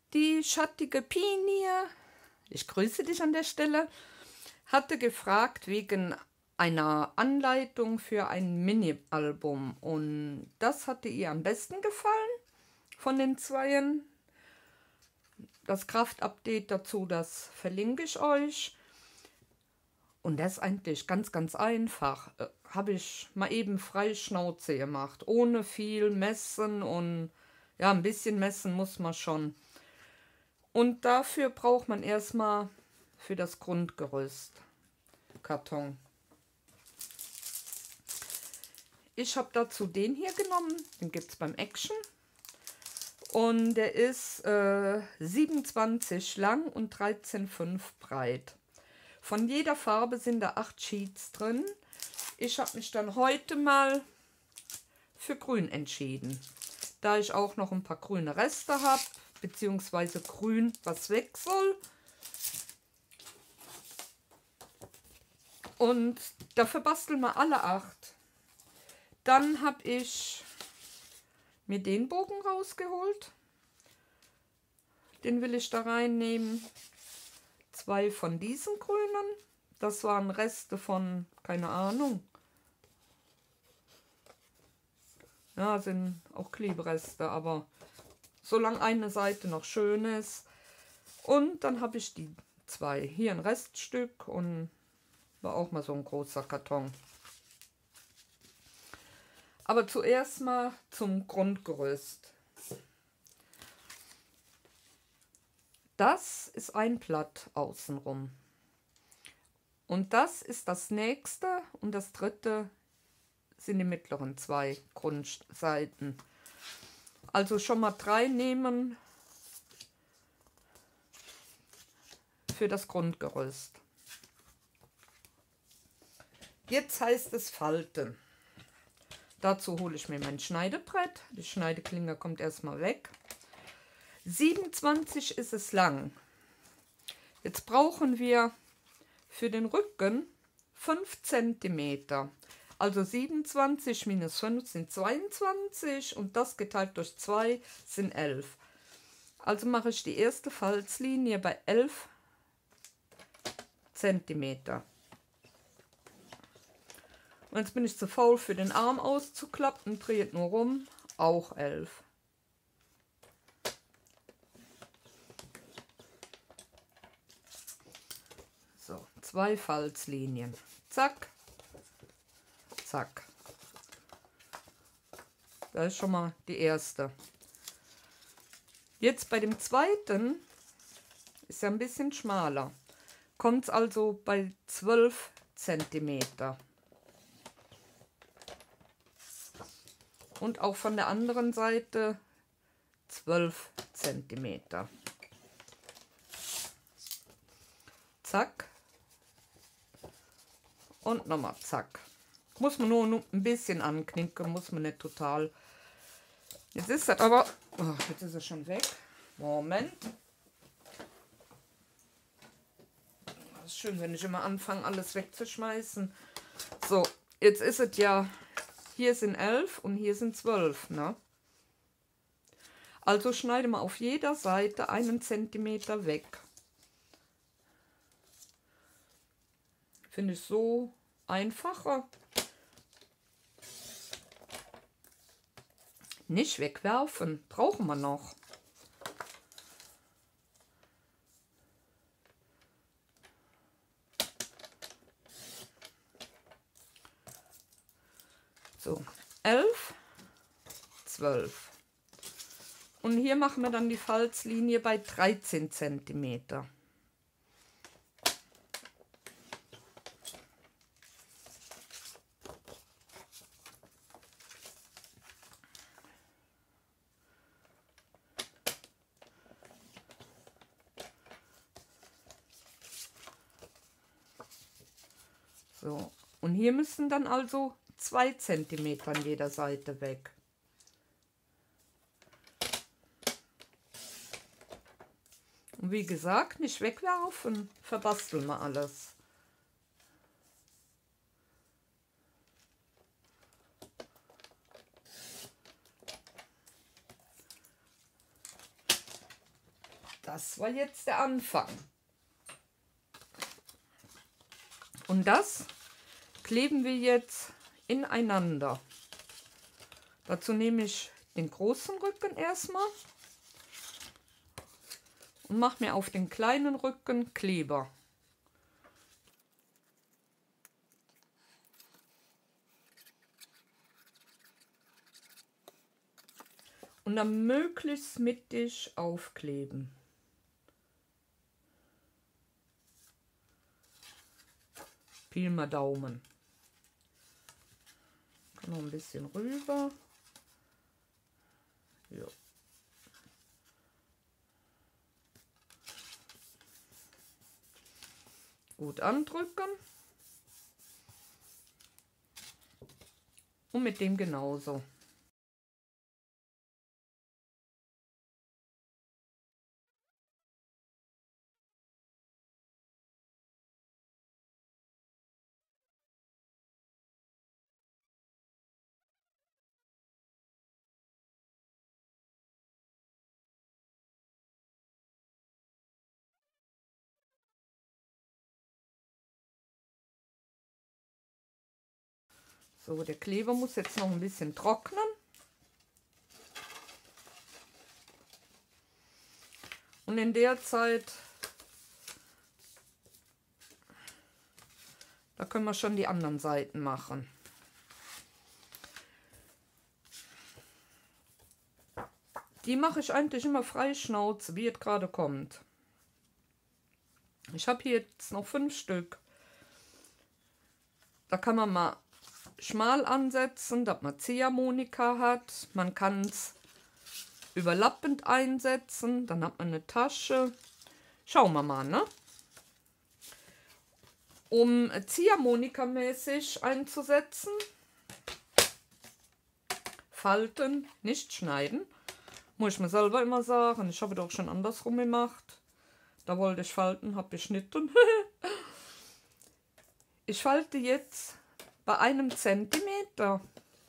Die schattige Pinie, ich grüße dich an der Stelle, hatte gefragt wegen einer Anleitung für ein Mini-Album und das hatte ihr am besten gefallen von den zweien. Das Kraft-Update dazu, das verlinke ich euch. Und das ist eigentlich ganz, ganz einfach. Habe ich mal eben frei Schnauze gemacht, ohne viel messen und ja, ein bisschen messen muss man schon. Und dafür braucht man erstmal für das Grundgerüst Karton. Ich habe dazu den hier genommen, den gibt es beim Action. Und der ist 27 lang und 13,5 breit. Von jeder Farbe sind da 8 Sheets drin. Ich habe mich dann heute mal für grün entschieden. Da ich auch noch ein paar grüne Reste habe, beziehungsweise grün, was weg soll. Und dafür basteln wir alle 8. Dann habe ich mir den Bogen rausgeholt. Den will ich da reinnehmen. 2 von diesen grünen. Das waren Reste von, keine Ahnung. Ja, sind auch Klebereste, aber solange eine Seite noch schön ist. Und dann habe ich die 2. Hier ein Reststück und war auch mal so ein großer Karton. Aber zuerst mal zum Grundgerüst. Das ist ein Blatt außenrum. Und das ist das nächste und das dritte sind die mittleren 2 Grundseiten. Also schon mal 3 nehmen für das Grundgerüst. Jetzt heißt es falten. Dazu hole ich mir mein Schneidebrett. Die Schneideklinge kommt erstmal weg. 27 ist es lang. Jetzt brauchen wir für den Rücken 5 cm. Also 27 minus 5 sind 22 und das geteilt durch 2 sind 11. Also mache ich die erste Falzlinie bei 11 cm. Und jetzt bin ich zu faul für den Arm auszuklappen, dreht nur rum, auch 11. So, 2 Falzlinien. Zack, zack. Das ist schon mal die erste. Jetzt bei dem zweiten ist ja ein bisschen schmaler. Kommt es also bei 12 cm. Und auch von der anderen Seite 12 cm. Zack. Und nochmal zack. Muss man nur ein bisschen anknicken, muss man nicht total. Jetzt ist das aber, oh, jetzt ist es schon weg. Moment. Das ist schön, wenn ich immer anfange, alles wegzuschmeißen. So, jetzt ist es ja, hier sind 11 und hier sind 12, ne? Also schneide mal auf jeder Seite 1 cm weg. Finde ich so einfacher. Nicht wegwerfen, brauchen wir noch. So, 11, 12. Und hier machen wir dann die Falzlinie bei 13 cm. So, und hier müssen dann also 2 cm an jeder Seite weg. Und wie gesagt, nicht wegwerfen, verbasteln wir alles. Das war jetzt der Anfang. Und das kleben wir jetzt ineinander. Dazu nehme ich den großen Rücken erstmal und mache mir auf den kleinen Rücken Kleber. Und dann möglichst mittig aufkleben. Pi mal Daumen. Noch ein bisschen rüber. Ja. Gut andrücken. Und mit dem genauso. So, der Kleber muss jetzt noch ein bisschen trocknen. Und in der Zeit, da können wir schon die anderen Seiten machen. Die mache ich eigentlich immer frei Schnauze, wie es gerade kommt. Ich habe hier jetzt noch 5 Stück. Da kann man mal schmal ansetzen, dass man Ziehharmonika hat. Man kann es überlappend einsetzen, dann hat man eine Tasche. Schauen wir mal, ne? Um Ziehharmonika-mäßig einzusetzen, falten, nicht schneiden. Muss ich mir selber immer sagen. Ich habe doch schon andersrum gemacht. Da wollte ich falten, habe geschnitten. Ich falte jetzt bei 1 Zentimeter.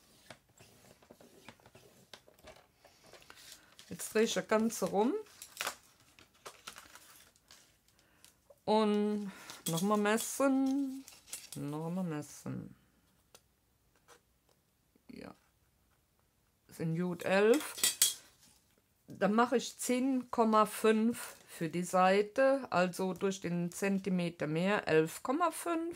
Jetzt drehe ich das Ganze rum. Und nochmal messen. Nochmal messen. Ja. Das sind gut 11. Dann mache ich 10,5 für die Seite. Also durch den Zentimeter mehr 11,5.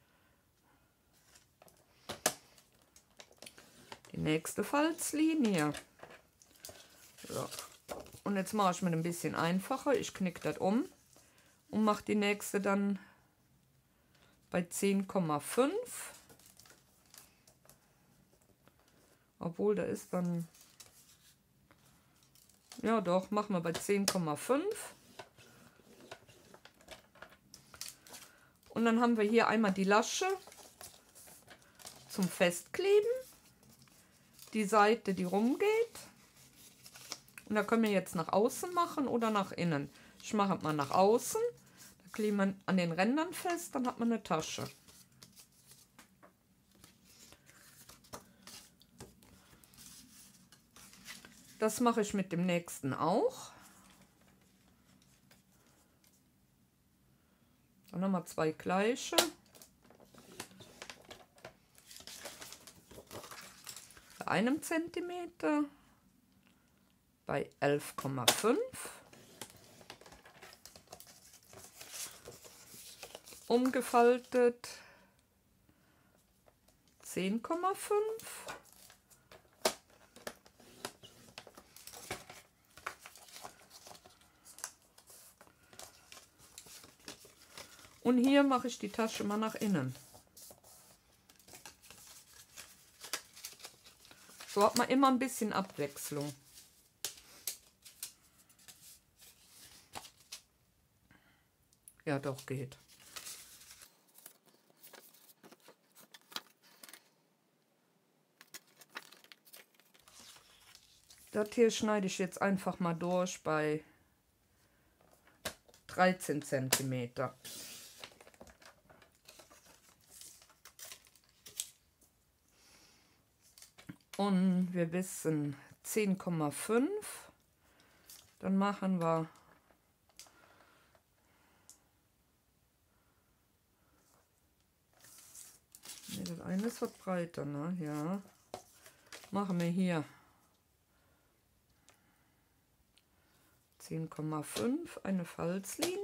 Die nächste Falzlinie. So. Und jetzt mache ich mir ein bisschen einfacher. Ich knicke das um und mache die nächste dann bei 10,5. Obwohl, da ist dann... Ja doch, machen wir bei 10,5. Und dann haben wir hier einmal die Lasche zum Festkleben. Die Seite, die rumgeht. Und da können wir jetzt nach außen machen oder nach innen. Ich mache mal nach außen. Da kleben wir an den Rändern fest, dann hat man eine Tasche. Das mache ich mit dem nächsten auch. Dann haben wir 2 gleiche. Bei 1 Zentimeter. Bei 11,5. Umgefaltet 10,5. Und hier mache ich die Tasche mal nach innen. So hat man immer ein bisschen Abwechslung. Ja, doch, geht. Das hier schneide ich jetzt einfach mal durch bei 13 Zentimeter. Und wir wissen 10,5. Dann machen wir Eines wird breiter, ne? Ja. Machen wir hier 10,5, eine Falzlinie.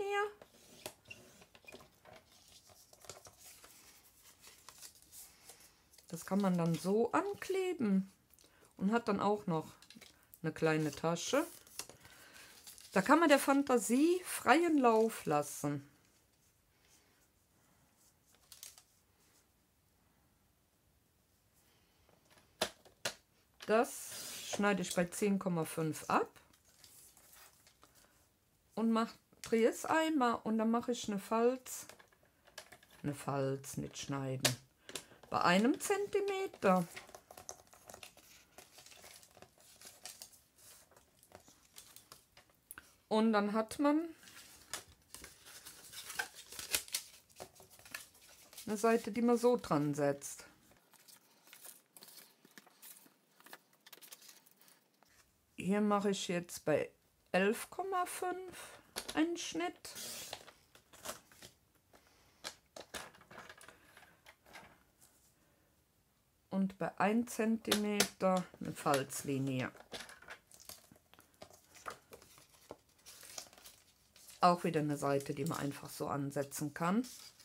Das kann man dann so ankleben und hat dann auch noch eine kleine Tasche. Da kann man der Fantasie freien Lauf lassen. Das schneide ich bei 10,5 ab und drehe es einmal und dann mache ich eine Falz, nicht schneiden, bei 1 Zentimeter. Und dann hat man eine Seite, die man so dran setzt. Hier mache ich jetzt bei 11,5 einen Schnitt. Und bei 1 Zentimeter eine Falzlinie. Auch wieder eine Seite, die man einfach so ansetzen kann.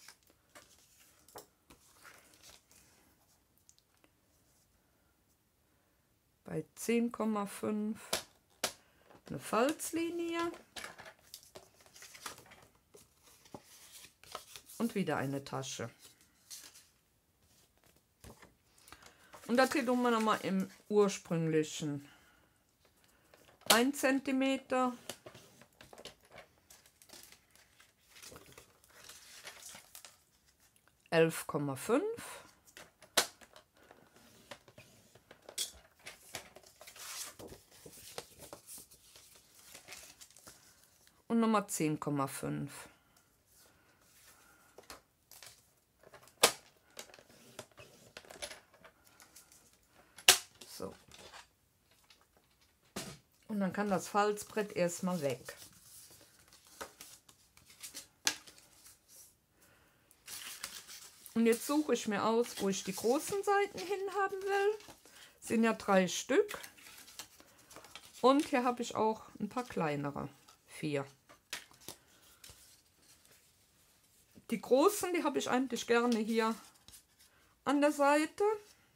Bei 10,5 eine Falzlinie. Und wieder eine Tasche. Und das hier tun wir nochmal im ursprünglichen 1 Zentimeter. ,5 und Nummer 10,5. So. Und dann kann das Falzbrett erstmal weg. Und jetzt suche ich mir aus, wo ich die großen Seiten hin haben will. Das sind ja 3 Stück. Und hier habe ich auch ein paar kleinere. 4. Die großen, die habe ich eigentlich gerne hier an der Seite.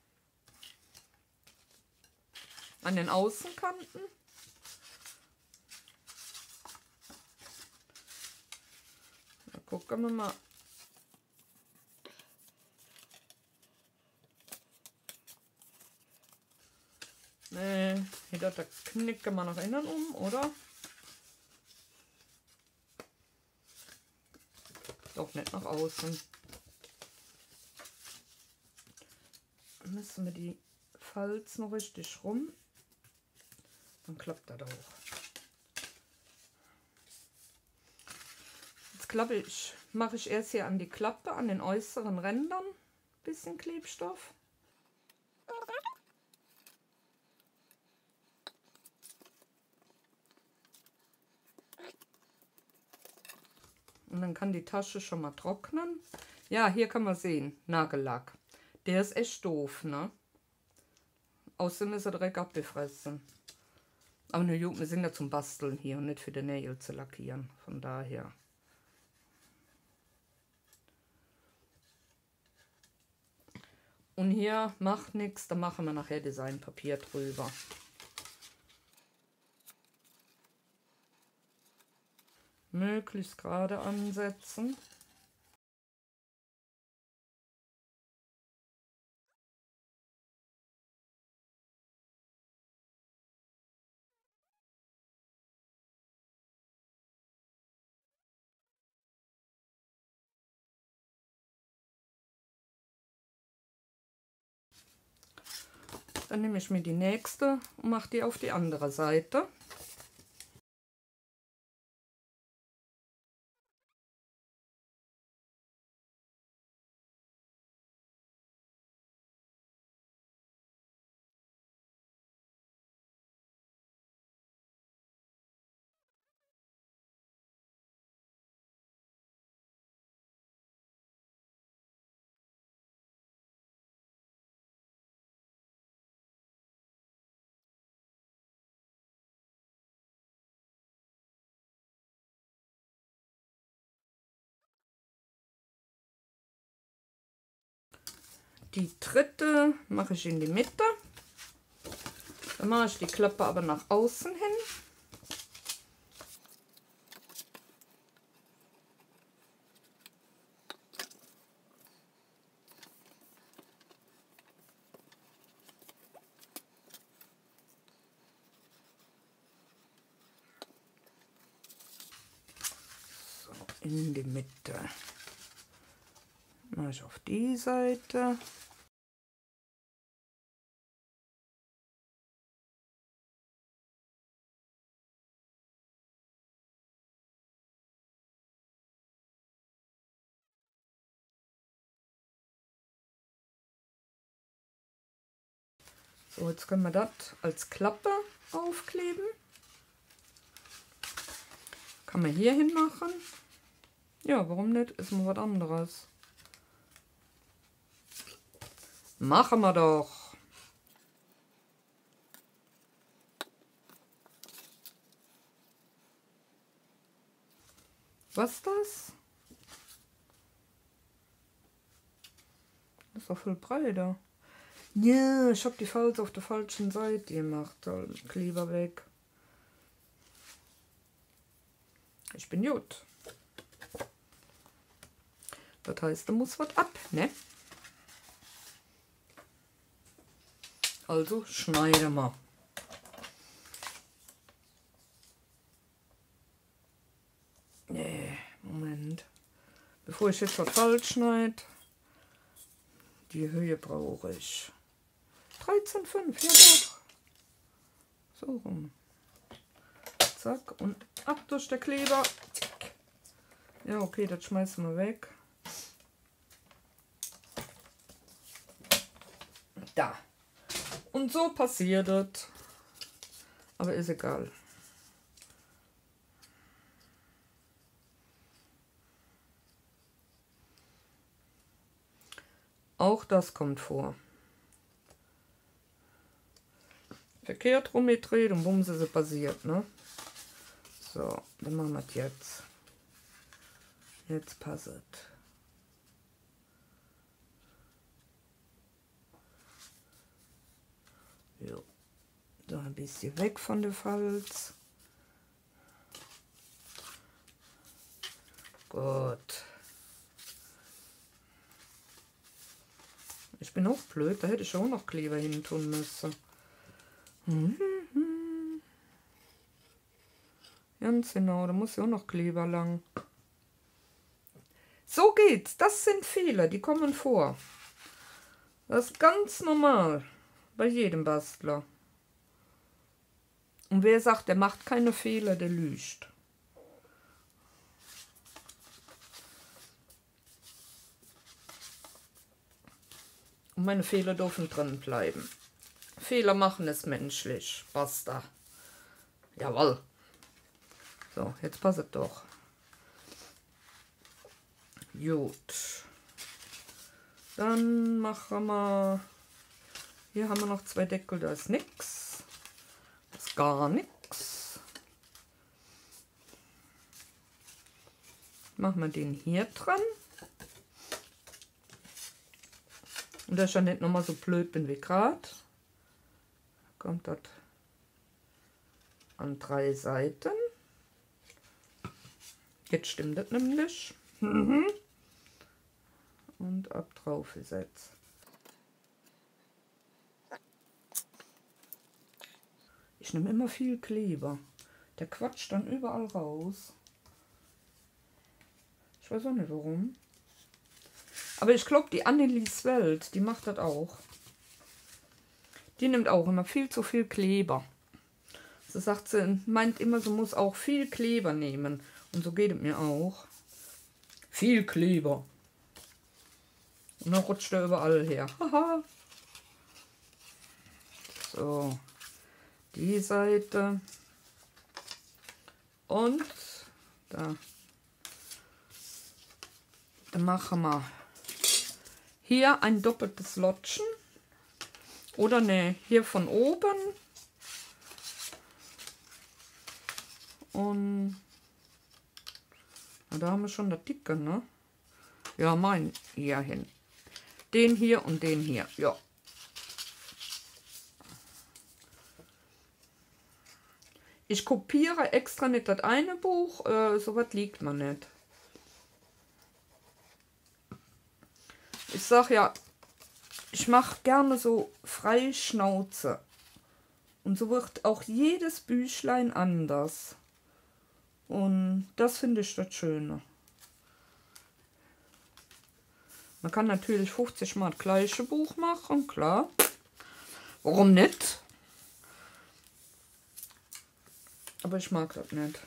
An den Außenkanten. Da gucken wir mal. Nee, hier da knicken wir nach innen um, oder? Doch nicht nach außen. Müssen wir die Falz noch richtig rum. Dann klappt das auch. Jetzt mache ich erst hier an die Klappe, an den äußeren Rändern ein bisschen Klebstoff. Und dann kann die Tasche schon mal trocknen. Ja, hier kann man sehen, Nagellack. Der ist echt doof, ne? Außerdem ist er direkt abgefressen. Aber ne, wir sind ja zum Basteln hier und nicht für die Nägel zu lackieren. Von daher. Und hier macht nichts, da machen wir nachher Designpapier drüber. Möglichst gerade ansetzen. Dann nehme ich mir die nächste und mache die auf die andere Seite. Die dritte mache ich in die Mitte. Dann mache ich die Klappe aber nach außen hin. So, in die Mitte. Mache ich auf die Seite. So, jetzt können wir das als Klappe aufkleben. Kann man hier hin machen. Ja, warum nicht? Ist mal was anderes. Machen wir doch. Was ist das? Das ist doch viel breiter. Ja, ich habe die Falz auf der falschen Seite gemacht. Kleber weg. Ich bin gut. Das heißt, da muss was ab, ne? Also schneiden wir. Nee, Moment. Bevor ich jetzt was falsch schneide, die Höhe brauche ich. 13,5, ja doch. So rum. Zack, und ab durch der Kleber. Zack. Ja, okay, das schmeißen wir weg. Da. Und so passiert es. Aber ist egal. Auch das kommt vor. Verkehrt rumgedreht und bums ist es passiert, ne? So, dann machen wir es jetzt. Jetzt passt es. Jo. So ein bisschen weg von der Falz. Gut. Ich bin auch blöd, da hätte ich auch noch Kleber hin tun müssen. Ganz genau, da muss ja auch noch Kleber lang. So geht's. Das sind Fehler, die kommen vor. Das ist ganz normal bei jedem Bastler. Und wer sagt, der macht keine Fehler, der lügt. Und meine Fehler dürfen drin bleiben. Fehler machen ist menschlich. Basta. Jawohl. So, jetzt passt es doch. Gut. Dann machen wir... Hier haben wir noch 2 Deckel, da ist nichts. Das ist gar nichts. Machen wir den hier dran. Und dass ich ja nicht nochmal so blöd bin wie gerade, kommt das an 3 Seiten. Jetzt stimmt das nämlich. Und ab drauf gesetzt. Ich nehme immer viel Kleber. Der quatscht dann überall raus. Ich weiß auch nicht warum. Aber ich glaube, die Annelies Welt, die macht das auch. Die nimmt auch immer viel zu viel Kleber. So sagt sie, meint immer, sie muss auch viel Kleber nehmen. Und so geht es mir auch. Viel Kleber. Und dann rutscht er überall her. Haha. So. Die Seite. Und da. Dann machen wir hier ein doppeltes Lotschen. Oder ne, hier von oben. Und da haben wir schon das Dicke, ne? Ja, mein hier hin. Den hier und den hier. Ja. Ich kopiere extra nicht das eine Buch, sowas liegt man nicht. Ich sag ja, ich mache gerne so frei Schnauze. Und so wird auch jedes Büchlein anders. Und das finde ich das Schöne. Man kann natürlich 50 Mal das gleiche Buch machen, klar. Warum nicht? Aber ich mag das nicht.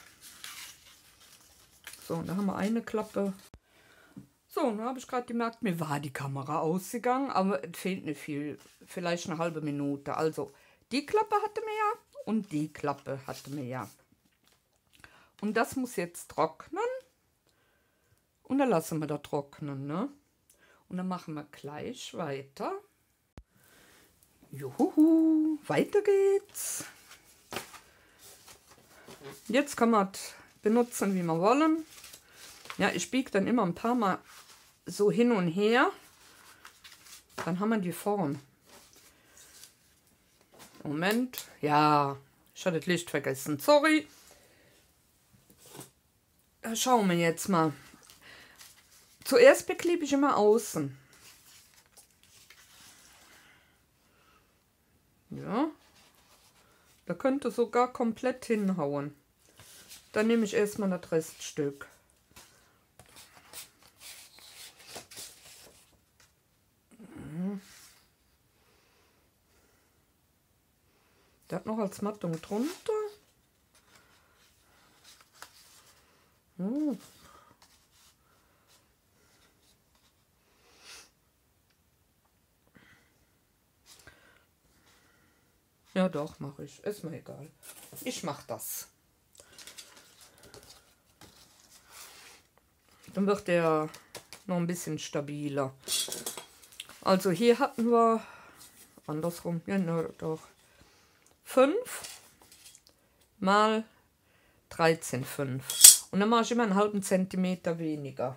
So, und da haben wir eine Klappe. So, und da habe ich gerade gemerkt, mir war die Kamera ausgegangen, aber es fehlt nicht viel. Vielleicht eine halbe Minute. Also, die Klappe hatte mir ja und die Klappe hatte mir ja. Und das muss jetzt trocknen. Und dann lassen wir das trocknen, ne? Und dann machen wir gleich weiter. Juhu, weiter geht's. Jetzt kann man es benutzen, wie wir wollen. Ja, ich biege dann immer ein paar Mal so hin und her. Dann haben wir die Form. Moment. Ja, ich hatte das Licht vergessen. Sorry. Schauen wir jetzt mal. Zuerst beklebe ich immer außen. Ja. Da könnte sogar komplett hinhauen. Dann nehme ich erstmal das Reststück. Der hat noch als Mattung drunter. Ja doch, mache ich. Ist mir egal. Ich mache das. Dann wird der noch ein bisschen stabiler. Also hier hatten wir, andersrum, ja doch, 5 mal 13,5. Und dann mache ich immer einen halben Zentimeter weniger.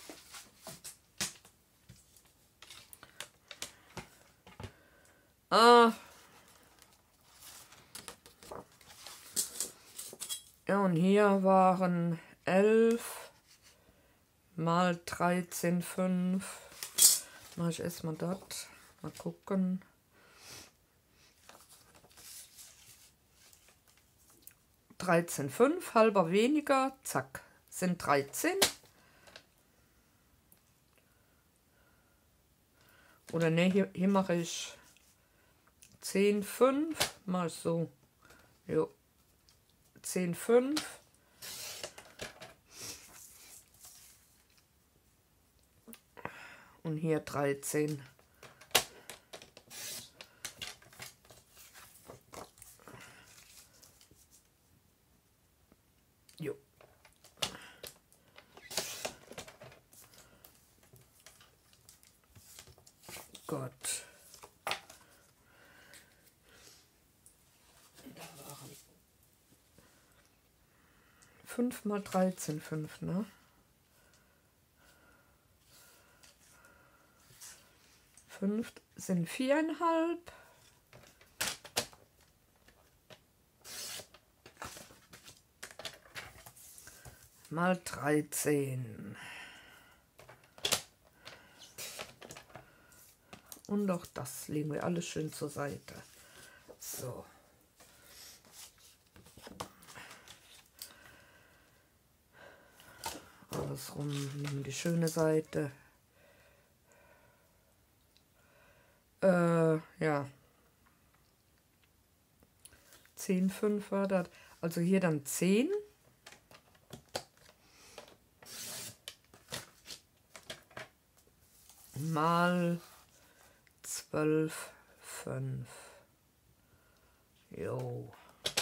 Ja, und hier waren 11 mal 13,5. Mache ich erstmal das. Mal gucken. (13,5) halber weniger, zack, sind 13. Oder ne, hier mache ich 10,5 mal so. Jo. 10,5. Und hier 13. Jo. Gott. 5 mal 13,5, ne? 5 sind 4,5. Mal 13. Und auch das legen wir alles schön zur Seite. So. Alles rum, nehmen die schöne Seite. Ja. 10,5 war das. Also hier dann 10. Mal 12,5. Jo.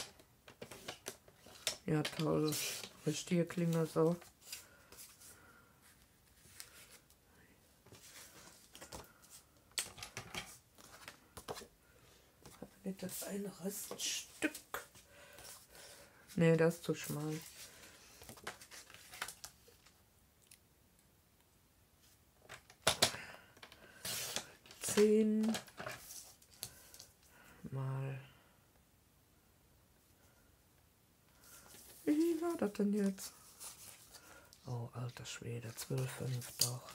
Ja, toll. Richtige Klinge so. Das eine Reststück. Nee, das ist zu schmal. 10 mal. Wie war das denn jetzt? Oh, alter Schwede, 12,5 doch.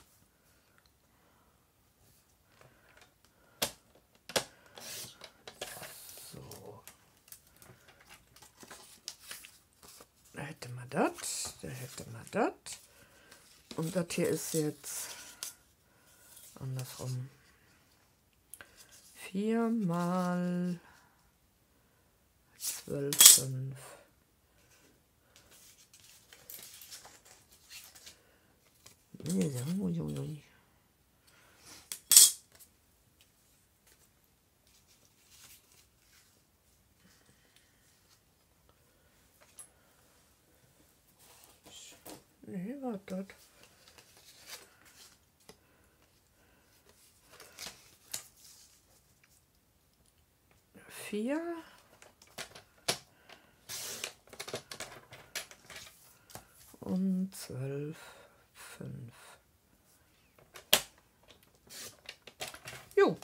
So. Da hätte man das, da hätte man das. Und das hier ist jetzt andersrum. 4 mal 12,5. Nee, warte. Vier und 12,5. Jo.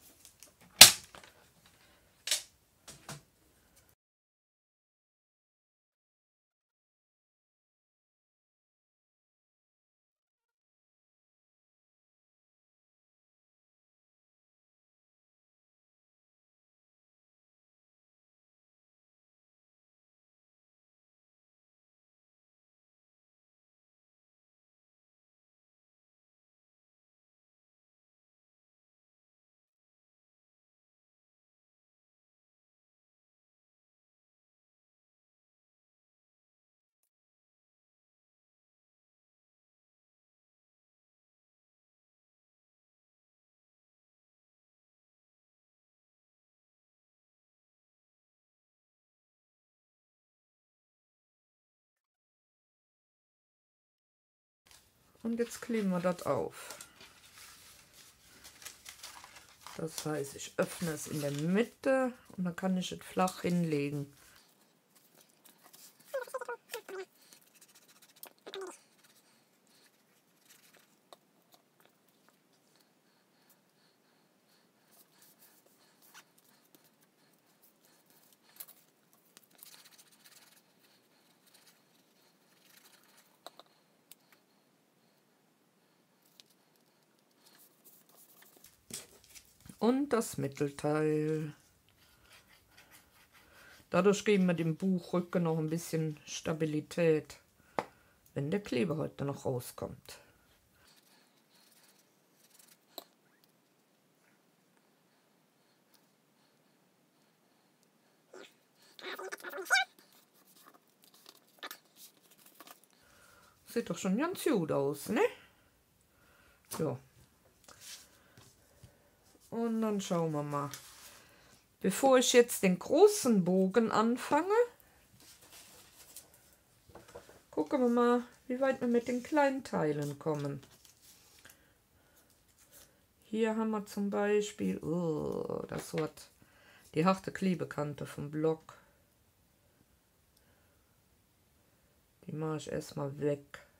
Und jetzt kleben wir das auf. Das heißt, ich öffne es in der Mitte und dann kann ich es flach hinlegen. Und das Mittelteil. Dadurch geben wir dem Buchrücken noch ein bisschen Stabilität, wenn der Kleber heute noch rauskommt. Sieht doch schon ganz gut aus, ne? Ja. Und dann schauen wir mal. Bevor ich jetzt den großen Bogen anfange, gucken wir mal, wie weit wir mit den kleinen Teilen kommen. Hier haben wir zum Beispiel, oh, das wird die harte Klebekante vom Block. Die mache ich erstmal weg.